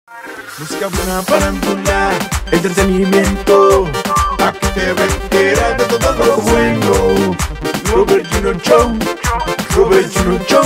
Música buena, farándula, entretenimiento. Aquí te va a enterar de todo lo bueno. Robert Junior Show, Robert Junior Show,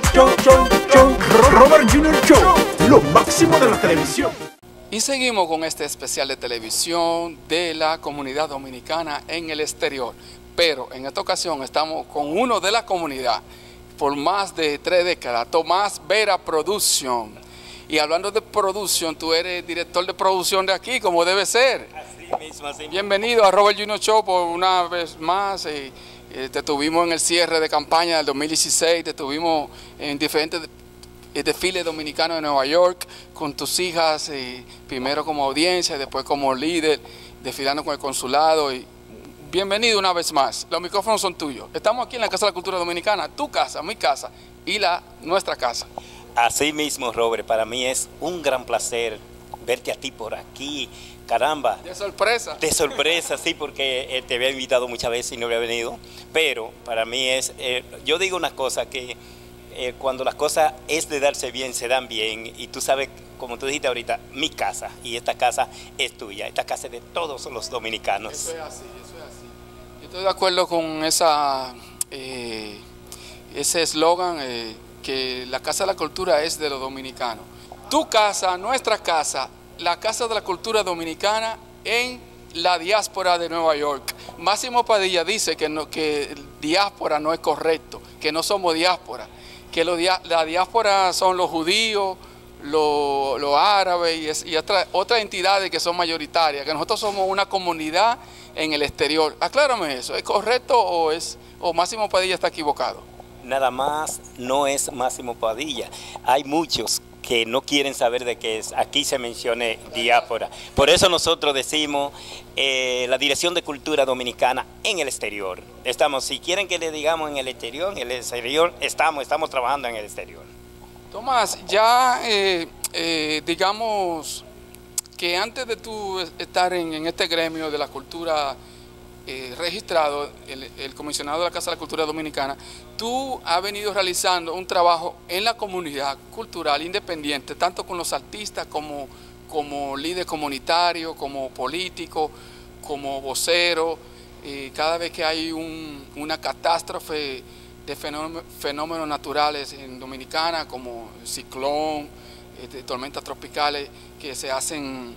Robert Junior Show, lo máximo de la televisión. Y seguimos con este especial de televisión de la comunidad dominicana en el exterior. Pero en esta ocasión estamos con uno de la comunidad por más de 3 décadas, Tomás Vera Production. Y hablando de producción, tú eres director de producción de aquí, como debe ser. Así mismo, así mismo. Bienvenido a Robert Junior Show por una vez más. Te tuvimos en el cierre de campaña del 2016, te tuvimos en diferentes desfiles dominicanos de Nueva York con tus hijas, primero como audiencia, después como líder, desfilando con el consulado. Y bienvenido una vez más. Los micrófonos son tuyos. Estamos aquí en la Casa de la Cultura Dominicana, tu casa, mi casa y nuestra casa. Así mismo, Robert, para mí es un gran placer verte a ti por aquí. Caramba. De sorpresa. De sorpresa, sí, porque te había invitado muchas veces y no había venido. Pero para mí es, yo digo una cosa, que cuando las cosas es de darse bien, se dan bien. Y tú sabes, como tú dijiste ahorita, mi casa. Y esta casa es tuya. Esta casa es de todos los dominicanos. Eso es así, eso es así. Yo estoy de acuerdo con ese eslogan, que la Casa de la Cultura es de los dominicanos. Tu casa, nuestra casa, la Casa de la Cultura Dominicana en la diáspora de Nueva York. Máximo Padilla dice que diáspora no es correcto, que no somos diáspora, que la diáspora son los judíos, los árabes y otras entidades que son mayoritarias, que nosotros somos una comunidad en el exterior. Aclárame eso, ¿es correcto o Máximo Padilla está equivocado? Nada más no es Máximo Padilla. Hay muchos que no quieren saber de qué es. Aquí se mencione diáspora. Por eso nosotros decimos la Dirección de Cultura Dominicana en el exterior. Estamos, si quieren que le digamos en el exterior, estamos trabajando en el exterior. Tomás, ya digamos que antes de tú estar en este gremio de la cultura registrado, el comisionado de la Casa de la Cultura Dominicana, tú has venido realizando un trabajo en la comunidad cultural independiente, tanto con los artistas como líder comunitario, como político, como vocero. Cada vez que hay una catástrofe de fenómenos naturales en Dominicana, como ciclón, tormentas tropicales, que se hacen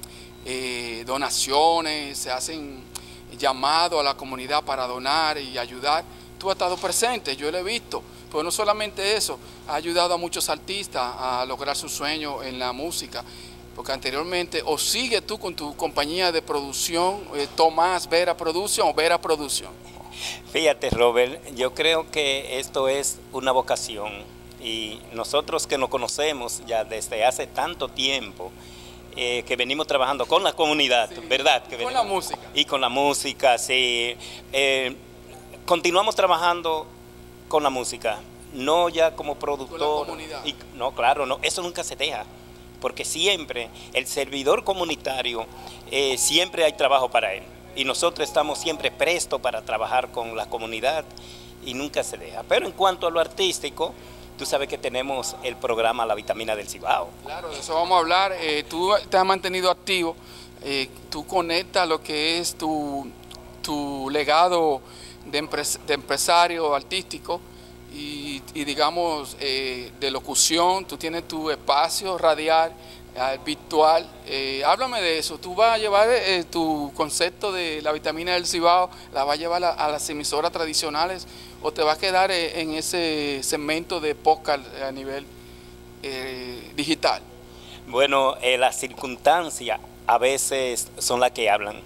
donaciones, se hacen llamado a la comunidad para donar y ayudar, tú has estado presente, yo lo he visto, pero no solamente eso, ha ayudado a muchos artistas a lograr su sueño en la música, porque anteriormente, o sigue tú con tu compañía de producción, Tomás Vera Production o Vera Production. Fíjate, Robert, yo creo que esto es una vocación y nosotros que nos conocemos ya desde hace tanto tiempo, que venimos trabajando con la comunidad, sí, ¿verdad? Con la música. Y con la música, sí. Continuamos trabajando con la música, no ya como productor. Con la comunidad. No, claro, no, eso nunca se deja, porque siempre el servidor comunitario, siempre hay trabajo para él. Y nosotros estamos siempre prestos para trabajar con la comunidad y nunca se deja. Pero en cuanto a lo artístico, tú sabes que tenemos el programa La Vitamina del Cibao. Claro, de eso vamos a hablar. Tú te has mantenido activo, tú conectas lo que es tu legado de empresario artístico y digamos, de locución. Tú tienes tu espacio radial, virtual. Háblame de eso. Tú vas a llevar tu concepto de La Vitamina del Cibao, la vas a llevar a las emisoras tradicionales, ¿o te vas a quedar en ese segmento de podcast a nivel digital? Bueno, las circunstancias a veces son las que hablan.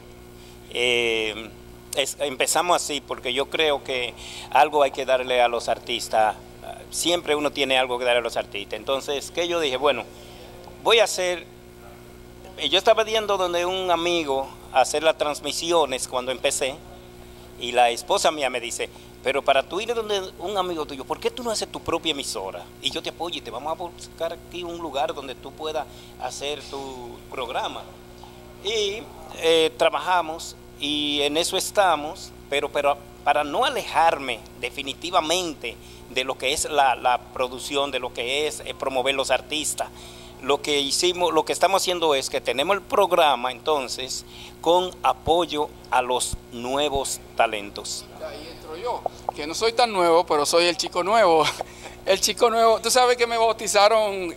Empezamos así porque yo creo que algo hay que darle a los artistas. Siempre uno tiene algo que darle a los artistas. Entonces, ¿qué yo dije? Bueno, voy a hacer... Yo estaba viendo donde un amigo hacer las transmisiones cuando empecé y la esposa mía me dice, pero para tú ir donde un amigo tuyo, ¿por qué tú no haces tu propia emisora? Y yo te apoyo y te vamos a buscar aquí un lugar donde tú puedas hacer tu programa. Y trabajamos y en eso estamos, pero para no alejarme definitivamente de lo que es la producción, de lo que es promover los artistas, lo que hicimos, lo que estamos haciendo es que tenemos el programa entonces con apoyo a los nuevos talentos. Ahí entro yo, que no soy tan nuevo, pero soy el chico nuevo. El chico nuevo, tú sabes que me bautizaron,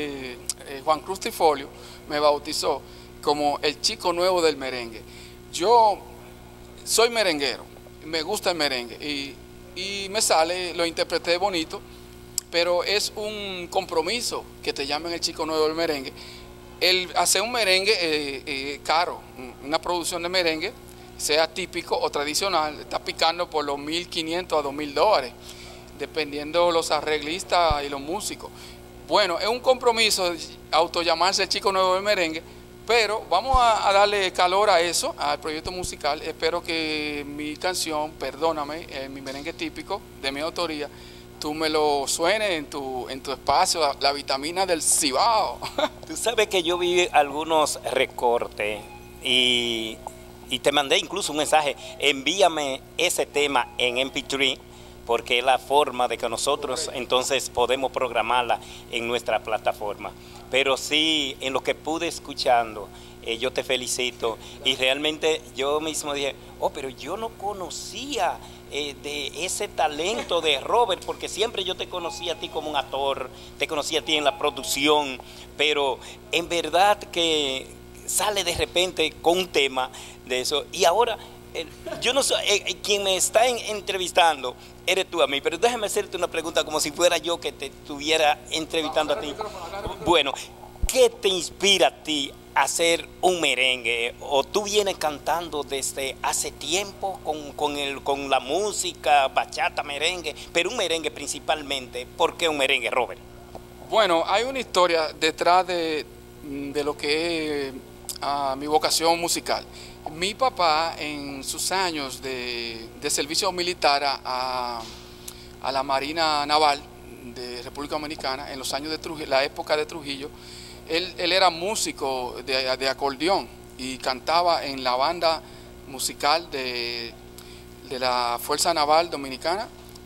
Juan Cruz Trifolio me bautizó como el chico nuevo del merengue. Yo soy merenguero, me gusta el merengue y me sale, lo interpreté bonito, pero es un compromiso que te llamen el chico nuevo del merengue. El hacer un merengue caro, una producción de merengue, sea típico o tradicional, está picando por los $1,500 a $2,000, dependiendo los arreglistas y los músicos. Bueno, es un compromiso autollamarse el chico nuevo del merengue, pero vamos a darle calor a eso, al proyecto musical. Espero que mi canción, Perdóname, mi merengue típico de mi autoría, tú me lo suenes en tu espacio, la vitamina del Cibao. Tú sabes que yo vi algunos recortes y te mandé incluso un mensaje, envíame ese tema en MP3, porque es la forma de que nosotros entonces podemos programarla en nuestra plataforma. Pero sí, en lo que pude escuchando, yo te felicito y realmente yo mismo dije, oh, pero yo no conocía de ese talento de Robert, porque siempre yo te conocí a ti como un actor, te conocí a ti en la producción, pero en verdad que sale de repente con un tema de eso. Y ahora, yo no soy, quien me está entrevistando eres tú a mí, pero déjame hacerte una pregunta como si fuera yo que te estuviera entrevistando a ti. Bueno, ¿qué te inspira a ti a hacer un merengue? ¿O tú vienes cantando desde hace tiempo con la música, bachata, merengue, pero un merengue principalmente? ¿Por qué un merengue, Robert? Bueno, hay una historia detrás de lo que es mi vocación musical. Mi papá, en sus años de servicio militar a la Marina Naval de República Dominicana, en los años de Trujillo, la época de Trujillo, él era músico de acordeón y cantaba en la banda musical de la Fuerza Naval Dominicana,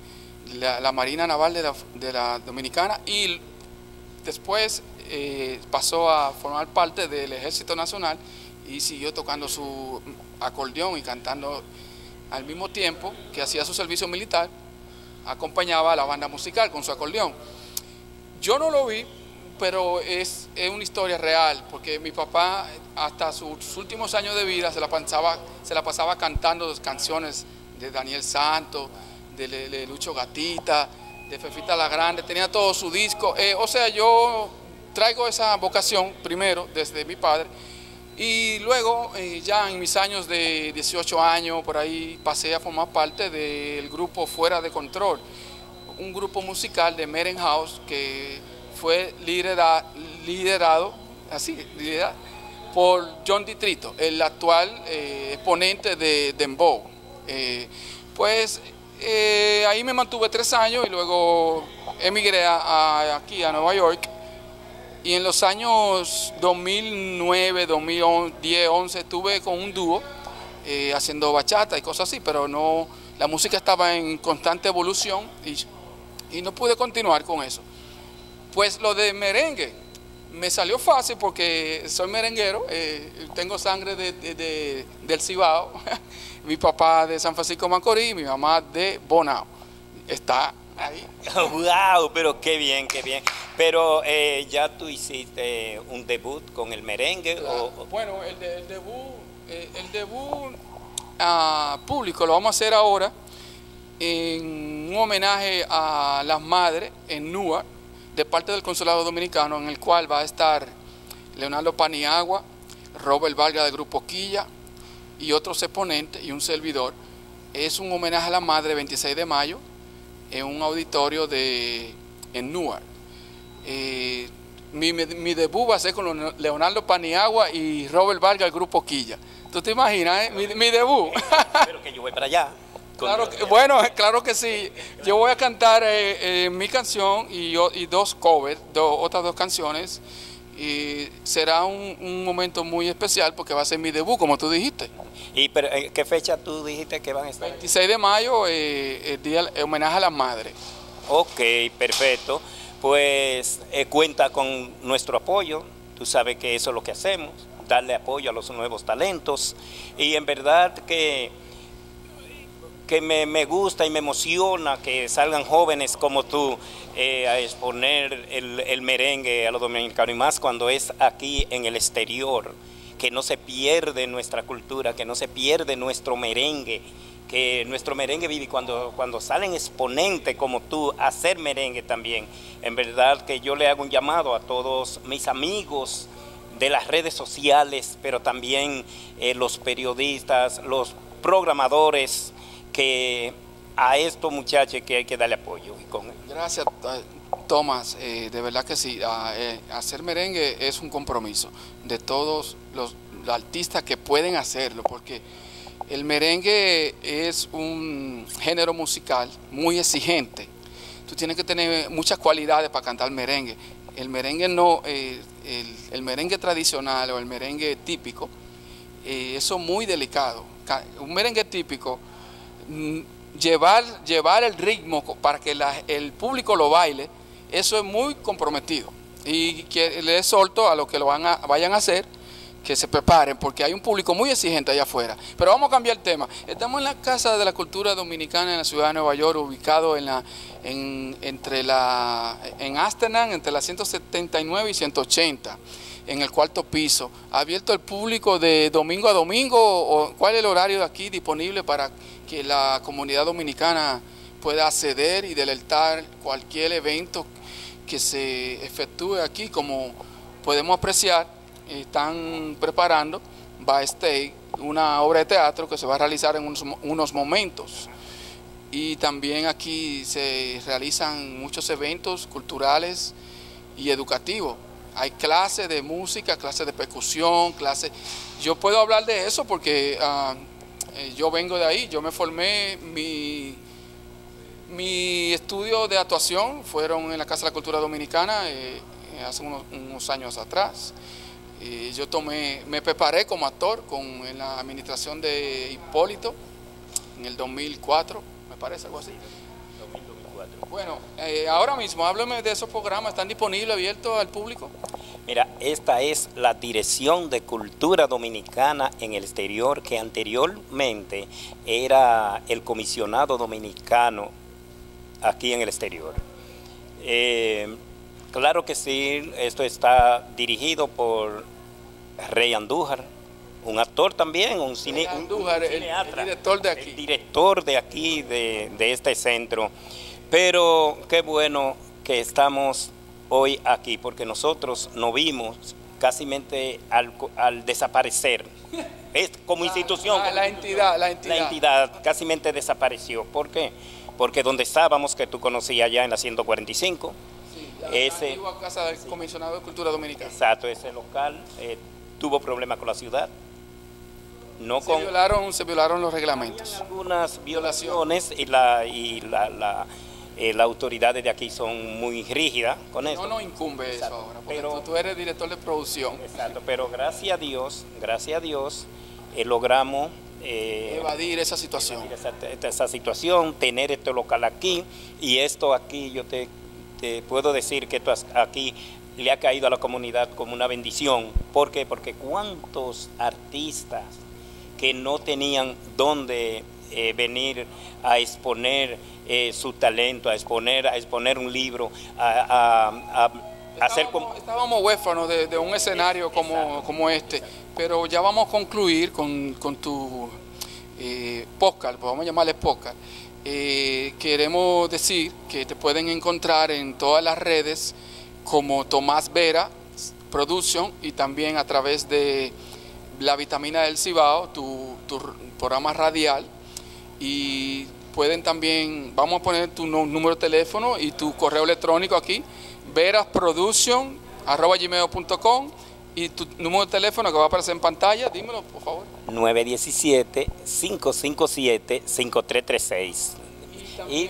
la Marina Naval de la Dominicana, y después pasó a formar parte del Ejército Nacional y siguió tocando su acordeón y cantando al mismo tiempo que hacía su servicio militar, acompañaba a la banda musical con su acordeón. Yo no lo vi, pero es una historia real, porque mi papá hasta sus últimos años de vida se la pasaba cantando canciones de Daniel Santos, de Lucho Gatita, de Fefita la Grande, tenía todo su disco. O sea, yo traigo esa vocación primero desde mi padre, y luego ya en mis años de 18 años por ahí pasé a formar parte del grupo Fuera de Control, un grupo musical de Merengue House que fue liderado por John Ditrito, el actual exponente de Dembow. Ahí me mantuve 3 años y luego emigré aquí a Nueva York. Y en los años 2009, 2010, 2011 estuve con un dúo haciendo bachata y cosas así, pero no, la música estaba en constante evolución y no pude continuar con eso. Pues lo de merengue me salió fácil porque soy merenguero, tengo sangre del Cibao, mi papá de San Francisco de Macorís, mi mamá de Bonao, está ahí. ¡Wow! Pero qué bien, qué bien. Pero ya tú hiciste un debut con el merengue. Claro. Bueno, el debut público lo vamos a hacer ahora en un homenaje a las madres en Newark, de parte del Consulado Dominicano, en el cual va a estar Leonardo Paniagua, Robert Vargas del Grupo Quilla y otros exponentes y un servidor. Es un homenaje a la madre 26 de mayo en un auditorio en Newark. Mi debut va a ser con Leonardo Paniagua y Robert Vargas del Grupo Quilla. ¿Tú te imaginas, mi debut? Pero que yo voy para allá. Claro, bueno, claro que sí. Yo voy a cantar mi canción y 2 covers, otras 2 canciones. Y será un momento muy especial porque va a ser mi debut, como tú dijiste. ¿Y pero, qué fecha tú dijiste que van a estar? 26 de mayo, el homenaje a las madres. Ok, perfecto. pues cuenta con nuestro apoyo. Tú sabes que eso es lo que hacemos, darle apoyo a los nuevos talentos. Y en verdad que me gusta y me emociona que salgan jóvenes como tú a exponer el merengue a los dominicanos, y más cuando es aquí en el exterior, que no se pierde nuestra cultura, que no se pierde nuestro merengue, que nuestro merengue vive. Cuando salen exponentes como tú a hacer merengue también, en verdad que yo le hago un llamado a todos mis amigos de las redes sociales, pero también los periodistas, los programadores, que a estos muchachos que hay que darle apoyo. Gracias, Tomás, de verdad que sí, hacer merengue es un compromiso de todos los artistas que pueden hacerlo, porque el merengue es un género musical muy exigente. Tú tienes que tener muchas cualidades para cantar merengue. El merengue no, el merengue tradicional o el merengue típico, eso es muy delicado. Un merengue típico, llevar el ritmo para que el público lo baile, eso es muy comprometido. Y que les exhorto a los que vayan a hacer, que se preparen, porque hay un público muy exigente allá afuera. Pero vamos a cambiar el tema. Estamos en la Casa de la Cultura Dominicana en la ciudad de Nueva York, ubicado en Amsterdam, entre la 179 y 180, en el cuarto piso. Abierto al público de domingo a domingo, o ¿cuál es el horario de aquí disponible para que la comunidad dominicana pueda acceder y deleitar cualquier evento que se efectúe aquí? Como podemos apreciar, están preparando backstage una obra de teatro que se va a realizar en unos momentos. Y también aquí se realizan muchos eventos culturales y educativos. Hay clases de música, clases de percusión, clases. Yo puedo hablar de eso porque yo vengo de ahí. Yo me formé, mi estudio de actuación fueron en la Casa de la Cultura Dominicana hace unos años atrás. Yo me preparé como actor en la administración de Hipólito en el 2004, me parece, algo así. 2004. Bueno, ahora mismo háblame de esos programas, ¿están disponibles, abiertos al público? Mira, esta es la Dirección de Cultura Dominicana en el Exterior, que anteriormente era el Comisionado Dominicano aquí en el exterior. Claro que sí, esto está dirigido por Rey Andújar, un actor también, un Andújar, el director de aquí. El director de aquí, de este centro. Pero qué bueno que estamos hoy aquí, porque nosotros nos vimos casi al desaparecer. Es como institución. La entidad casi desapareció. ¿Por qué? Porque donde estábamos, que tú conocías ya en la 145, la antigua Casa del Comisionado de Cultura Dominicana. Exacto, ese local tuvo problemas con la ciudad. Se violaron los reglamentos. Algunas violaciones y las autoridades de aquí son muy rígidas con eso. No incumbe eso ahora, porque pero, tú eres director de producción. Exacto, pero gracias a Dios, logramos evadir esa situación. Esa situación, tener este local aquí, y esto aquí yo te puedo decir que esto aquí le ha caído a la comunidad como una bendición. ¿Por qué? Porque cuántos artistas que no tenían dónde venir a exponer su talento, a exponer un libro, Estábamos huérfanos de un escenario como este, pero ya vamos a concluir con tu podcast, vamos a llamarle podcast. Queremos decir que te pueden encontrar en todas las redes como Tomás Vera Production, y también a través de La Vitamina del Cibao, tu programa radial. Y pueden también, vamos a poner tu número de teléfono y tu correo electrónico aquí, verasproduction@gmail.com, y tu número de teléfono que va a aparecer en pantalla, dímelo por favor. 917-557-5336 y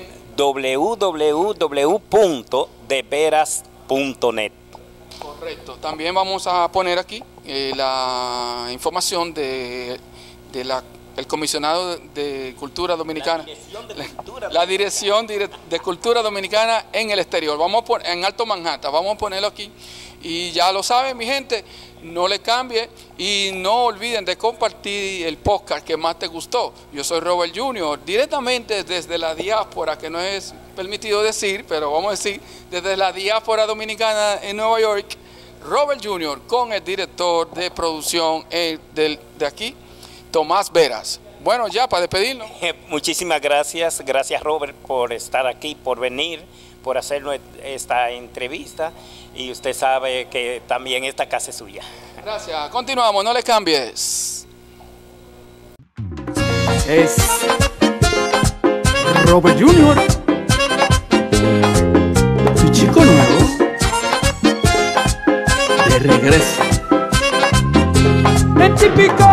www.deveras.net. Correcto. También vamos a poner aquí la información de la el comisionado de Cultura Dominicana, La Dirección de Cultura Dominicana en el exterior. Vamos a en Alto Manhattan, vamos a ponerlo aquí. Y ya lo saben, mi gente, no le cambie y no olviden de compartir el podcast que más te gustó. Yo soy Robert Jr., directamente desde la diáspora, que no es permitido decir, pero vamos a decir, desde la diáspora dominicana en Nueva York, Robert Jr., con el director de producción de aquí, Tomás Veras. Bueno, ya para despedirnos. Muchísimas gracias. Gracias, Robert, por estar aquí, por venir, por hacernos esta entrevista. Y usted sabe que también esta casa es suya. Gracias. Continuamos, no le cambies. Es Robert Jr., su chico nuevo, de regreso. El típico